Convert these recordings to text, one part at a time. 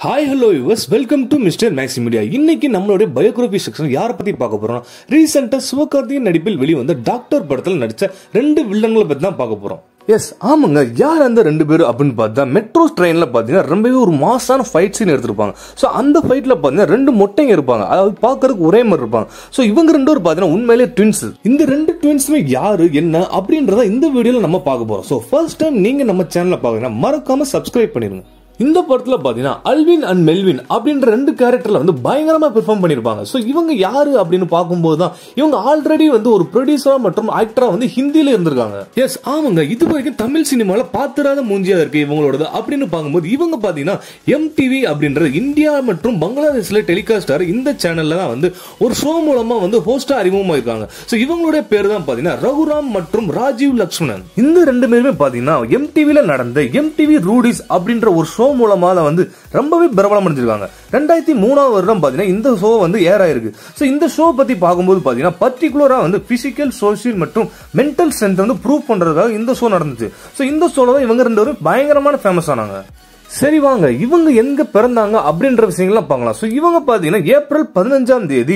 Hi hello viewers, welcome to Mr Maxi Media. இன்னைக்கு நம்மளுடைய biography section யாரை பத்தி பார்க்க போறோம்? ரீசெண்டா சிவகார்த்திகேயன் நடிப்பில் வெளிவந்த டாக்டர் படத்தில் நடிச்ச 2 வில்லன்களை பத்தி தான் பார்க்க போறோம். எஸ், ஆமாங்க. யார் அந்த 2 பேரும் அப்படின்னு பார்த்தா, மெட்ரோ ட்ரெயின்ல பாத்தீங்கன்னா ரொம்பவே ஒரு மாசான ஃபைட் சீன் எடுத்திருப்பாங்க. ஸோ அந்த ஃபைட்ல பாத்தீங்கன்னா 2 மொட்டைங்க இருப்பாங்க, அதாவது பார்க்கறதுக்கு ஒரே மாதிரி இருப்பாங்க. ஸோ இவங்க 2 பேரும் பாத்தீங்கன்னா உண்மையிலே ட்வின்ஸ். இந்த 2 ட்வின்ஸுமே யாரு என்ன அப்படின்றத இந்த வீடியோல நம்ம பார்க்க போறோம். ஸோ ஃபர்ஸ்ட் டைம் நீங்க நம்ம சேனலை பாத்தீங்கன்னா மறக்காம சப்ஸ்கிரைப் பண்ணிருங்க. இந்த படத்துல பாத்தீங்கன்னா அல்வின் அண்ட் மெல்வின் அப்படின்ற 2 கேரக்டர்ல பயங்கரமா பெர்ஃபார்ம் பண்ணிருப்பாங்க. சோ இவங்க யாரு அப்படின்னு பார்க்கும்போது தான் இவங்க ஆல்ரெடி ஒரு ப்ரொடியூசரா மற்றும் ஆக்டரா ஹிந்தியில இருந்திருக்காங்க. எஸ், ஆமாங்க. இது வரைக்கும் தமிழ் சினிமால பாத்துறாத மூஞ்சியா இருக்கு இவங்களோட அப்படின்னு பார்க்கும்போது இவங்க பாத்தீங்கன்னா MTV அப்படின்ற இந்தியா மற்றும் பங்களாதேஷ்ல டெலிகாஸ்ட் ஆகிற இந்த சேனல்ல தான் ஒரு ஷோ மூலமா ஹோஸ்டா அறிமுகமா இருக்காங்க. சோ இவங்களுடைய பேர் தான் பாத்தீங்கன்னா ரகுராம் மற்றும் ராஜீவ் லக்ஷ்மணன். இந்த 2 பேருமே பாத்தீங்கன்னா MTVல நடந்த MTV ரூடிஸ் அப்படின்ற ஒரு ஷோ மூலமா ரொம்பவே பிரபலம் அடைஞ்சிருக்காங்க. 2003 வருடம் பாத்தீங்கன்னா இந்த ஷோ ஏர் ஆயிருக்கு. சோ இந்த ஷோ பத்தி பார்க்கும்போது பாத்தீங்கன்னா பர்டிகுலரா பிசிக்கல், சோசியல் மற்றும் மென்டல் ஸ்ட்ரென்த் ப்ரூவ் பண்றதுக்காக இந்த ஷோ நடந்துச்சு. சோ இந்த ஷோல தான் இவங்க 2 பேரும் பயங்கரமான ஃபேமஸ் ஆனாங்க. சரி வாங்க, இவங்க எங்க பிறந்தாங்க அப்படின்ற விஷயங்கள்லாம் பார்க்கலாம். சோ இவங்க பாத்தீங்கன்னா ஏப்ரல் 15ஆம் தேதி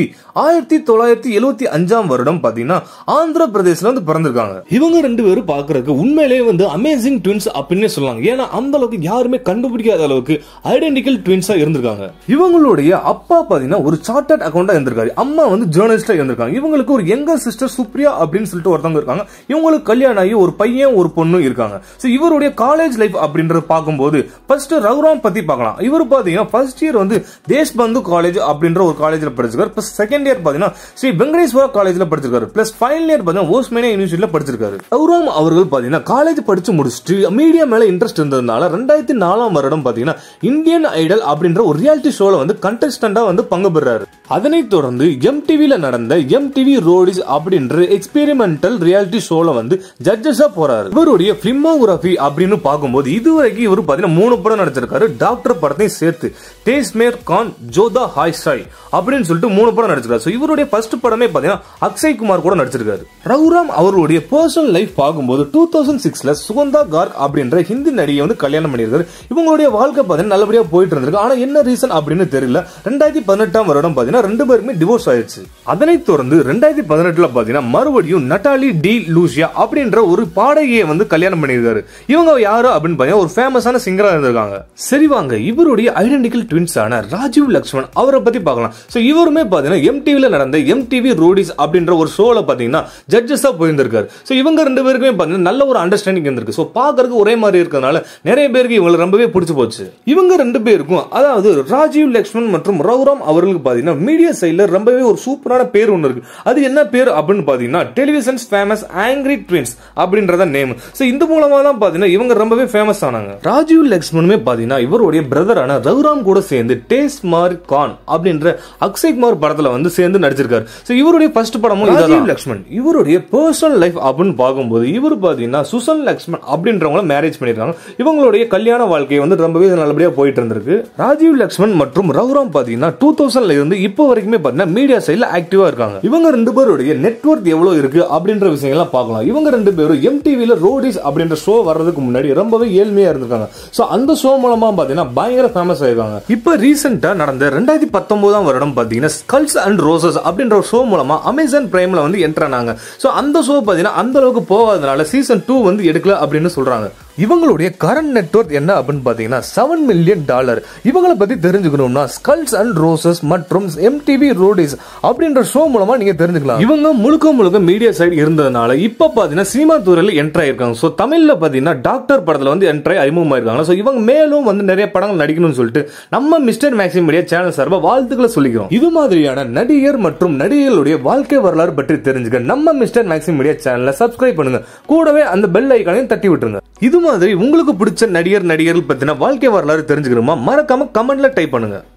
1975ஆம் வருடம் பாத்தீங்கன்னா ஆந்திர பிரதேசல பிறந்திருக்காங்க. இவங்க 2 பேரும் பாக்குறதுக்கு உண்மையிலேயே அமேசிங் ட்வின்ஸ் அப்படின்னு சொல்லலாம். ஏன்னா அந்த அளவுக்கு யாருமே கண்டுபிடிக்காத அளவுக்கு ஐடென்டிக்கல் ட்வின்ஸா இருந்திருக்காங்க. இவங்களுடைய அப்பா பாத்தீங்கன்னா ஒரு சார்ட்டர்ட் அக்கௌண்டா இருந்திருக்காரு, அம்மா ஜேர்னலிஸ்டா இருந்திருக்காங்க. இவங்களுக்கு ஒரு யங்கர் சிஸ்டர் சுப்ரியா அப்படின்னு சொல்லிட்டு ஒருத்தவங்க இருக்காங்க. இவங்களுக்கு கல்யாணம் ஆகி ஒரு பையன் ஒரு பொண்ணு இருக்காங்க. சோ இவருடைய காலேஜ் லைஃப் அப்படின்றது பார்க்கும்போது ரகுராம் பத்தி பார்க்கலாம். இவர் பாத்தீங்கன்னா ஃபர்ஸ்ட் இயர் தேஷ்பந்து காலேஜ் அப்படின்ற ஒரு காலேஜ்ல படிச்சிருக்காரு. பிளஸ் செகண்ட் இயர் பாத்தீங்கன்னா ஸ்ரீ வெங்கடேஸ்வரா காலேஜ்ல படிச்சிருக்காரு. பிளஸ் ஃபைனல் இயர் பாத்தீங்கன்னா ஓஸ்மேனியா யூனிவர்சிட்டியில படிச்சிருக்காரு. ரகுராம் அவர்கள் பாத்தீங்கன்னா காலேஜ் படிச்சு முடிச்சுட்டு மீடியா மேல இன்ட்ரெஸ்ட் இருந்ததுனால 2004ஆம் வருடம் பாத்தீங்கன்னா இந்தியன் ஐடல் அப்படின்ற ஒரு ரியாலிட்டி ஷோல கண்டெஸ்டண்டா பங்கு பெறாரு. அதனைத் தொடர்ந்து MTVல நடந்த MTV ரோடிஸ் அப்படின்ற எக்ஸ்பெரிமெண்டல் ரியாலிட்டி ஷோல ஜட்ஜஸா போறாரு. இவருடைய பிலிமோகிராபி அப்படின்னு பார்க்கும்போது இதுவரைக்கும் இவர் பாத்தீங்கன்னா 3 படம் நடிச்சிருக்காரு. டாக்டர் படத்தையும் சேர்த்து தேஸ்மேர் கான் ஜோதா ஹாய் சாய் அப்படின்னு சொல்லிட்டு 3 படம் நடிச்சிருக்காரு. சோ இவருடைய ஃபர்ஸ்ட் படமே பாத்தீங்கன்னா அக்ஷய் குமார் கூட நடிச்சிருக்காரு. ரகுராம் அவருடைய பர்சனல் லைஃப் பார்க்கும்போது 2006ல சுகந்தா கார்க் அப்படின்ற ஹிந்தி நடிகை கல்யாணம் பண்ணியிருக்காரு. இவங்களுடைய வாழ்க்கை பாத்தீங்கன்னா நல்லபடியா போயிட்டு இருந்திருக்கு. ஆனா என்ன ரீசன் அப்படின்னு தெரியல. 2018ஆம் வருடம் பாத்தீங்கன்னா 2 பேருமே டிவோர்ஸ் ஆயிடுச்சு. அதனைத் தொடர்ந்து 2018ல பாத்தீங்கன்னா மறுபடியும் நட்டாலி டி லூசியா அப்படின்ற ஒரு பாடகியை கல்யாணம் பண்ணியிருக்காரு. இவங்க யாரு அப்படின்னு பாத்தீங்கன்னா ஒரு ஃபேமஸான சிங்கரா இருந்திருக்காங்க. சரி வாங்க, இவருடைய ஐடென்டிக்கல் ட்வின்ஸான ராஜீவ் லக்ஷ்மண் அவரை பத்தி பார்க்கலாம். சோ இவருமே பாத்தீங்கன்னா MTVல நடந்த MTV ரோடிஸ் அப்படின்ற ஒரு ஷோல பாத்தீங்கன்னா ஜட்ஜஸா போயிருந்திருக்காரு. சோ இவங்க 2 பேருக்குமே பாத்தீங்கன்னா நல்ல ஒரு அண்டர்ஸ்டாண்டிங் இருந்திருக்கு. சோ பாக்குறதுக்கு ஒரே மாதிரி இருக்கிறதுனால நிறைய பேருக்கு இவங்களை ரொம்பவே பிடிச்சு போச்சு. இவங்க 2 பேருக்கும், அதாவது ராஜீவ் லக்ஷ்மண் மற்றும் ரகுராம் அவர்களுக்கு பாத்தீங்கன்னா மீடியா சைடுல ரொம்பவே ஒரு சூப்பரான பேர் ஒன்று இருக்கு. அது என்ன பேர் அப்படின்னு பாத்தீங்கன்னா டெலிவிஷன்ஸ் ஃபேமஸ் ஆங்கிரி ட்வின்ஸ் அப்படின்றத நேம். சோ இந்த மூலமா தான் பாத்தீங்கன்னா இவங்க ரொம்பவே ஃபேமஸ் ஆனாங்க. ராஜீவ் லக்ஷ்மணுமே பாத்தீங்கன்னா இவருடைய பிரதரான ரகுராம் கூட சேர்ந்து தேஸ்மேர் கான் அப்படின்ற அக்ஷய் குமார் படத்துல சேர்ந்து நடிச்சிருக்காரு. சோ இவருடைய ஃபர்ஸ்ட் படமும் ராஜீவ் லக்ஷ்மண். இவருடைய பர்சனல் லைஃப் அப்படின்னு பார்க்கும்போது இவர் பாத்தீங்கன்னா சுசன் லக்ஷ்மண் அப்படின்றவங்கள மேரேஜ் பண்ணிருக்காங்க. இவங்களுடைய கல்யாண வாழ்க்கை ரொம்பவே நல்லபடியா போயிட்டு இருந்திருக்கு. ராஜீவ் லக்ஷ்மண் மற்றும் ரகுராம் பாத்தீங்கன்னா 2000ல இருந்து இப்போ வரைக்குமே பாத்தீங்கன்னா மீடியா சைடுல ஆக்டிவா இருக்காங்க. இவங்க 2 பேருடைய நெட்வொர்க் எவ்வளவு இருக்கு அப்படின்ற விஷயங்கள்லாம் பார்க்கலாம். இவங்க 2 பேரும் MTVல ரோடிஸ் அப்படின்ற ஷோ வர்றதுக்கு முன்னாடி ரொம்பவே ஏழ்மையா இருந்திருக்காங்க. சோ அந்த ஷோ மூலமா பாத்தீங்கன்னா பயங்கர ஃபேமஸ் ஆயிருக்காங்க. இப்ப ரீசெண்டா நடந்த 2019ஆம் வருடம் பாத்தீங்கன்னா ஸ்கல்ஸ் அண்ட் ரோசஸ் அப்படின்ற ஒரு ஷோ மூலமா அமேசான் பிரைம்ல என்டர் ஆனாங்க. சோ அந்த ஷோ பாத்தீங்கன்னா அந்த அளவுக்கு போகாதனால சீசன் 2 எடுக்கல அப்படின்னு சொல்றாங்க. இவங்களுடைய கரண்ட் நெட்வொர்க் என்ன அப்படின்னு பாத்தீங்கன்னா $7 மில்லியன். இவங்களை பத்தி தெரிஞ்சுக்கணும்னா ஸ்கல்ஸ் அண்ட் ரோசஸ் மற்றும் MTV ரோடிஸ் அப்படின்ற ஷோ மூலமா நீங்க தெரிஞ்சுக்கலாம். இவங்க முழுக்க மீடியா சைடு இருந்ததுனால இப்ப பாத்தீங்கன்னா சினிமா துறையில என்டர் ஆயிருக்காங்க. சோ தமிழ்ல பாத்தீங்கன்னா டாக்டர் படத்துல என்டர் ஆகி அறிமுகமாயிருக்காங்க. சோ இவங்க மேலும் நிறைய படங்கள் நடிக்கணும்னு சொல்லிட்டு நம்ம மிஸ்டர் மேக்ஸி மீடியா சேனல் சார்பா வாழ்த்துக்களை சொல்லிக்கிறோம். இது மாதிரியான நடிகர் மற்றும் நடிகைகளுடைய வாழ்க்கை வரலாறு பற்றி தெரிஞ்சுக்க நம்ம மிஸ்டர் மேக்ஸி மீடியா சேனலை சப்ஸ்கிரைப் பண்ணுங்க. கூடவே அந்த பெல் ஐகானையும் தட்டி விட்டுருங்க. இது மாதிரி உங்களுக்கு பிடிச்ச நடிகர்கள் பத்தின வாழ்க்கை வரலாறு தெரிஞ்சுக்கணுமா? மறக்காம கமெண்ட்ல டைப் பண்ணுங்க.